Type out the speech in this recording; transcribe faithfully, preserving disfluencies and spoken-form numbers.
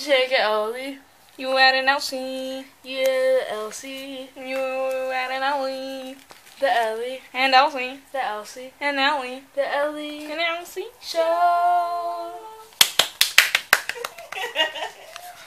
Take it, Ellie. You at an Elsi. Yeah, Elsie. You at an Ellie. The Ellie. And Elsi. The Elsie. And Ellie. The Ellie. And Elsi. Show.